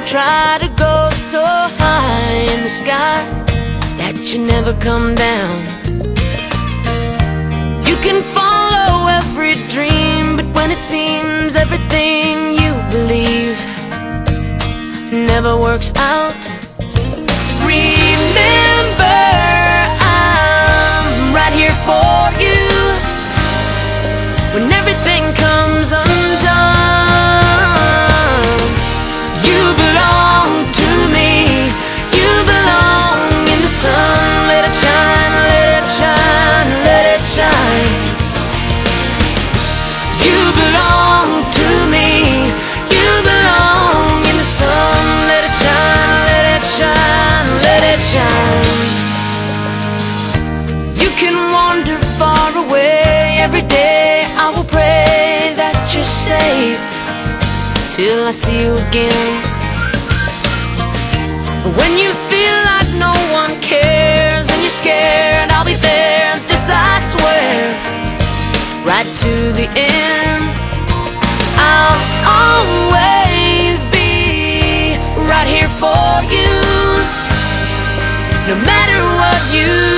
try to go so high in the sky that you never come down. You can follow every dream, but when it seems everything you believe never works out, remember I'm right here for you when everything comes undone. You belong to me, you belong in the sun. Let it shine, let it shine, let it shine. You belong to me, you belong in the sun. Let it shine, let it shine, let it shine. You can wander far away every day. I will pray that you're safe till I see you again. When you feel like no one cares and you're scared, I'll be there, this I swear, right to the end. I'll always be right here for you, no matter what you